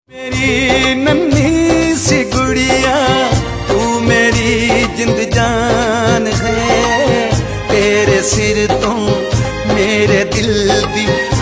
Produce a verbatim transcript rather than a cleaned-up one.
मेरी नन्ही सी गुड़िया तू मेरी जिंद जान है, तेरे सिर तो मेरे दिल दी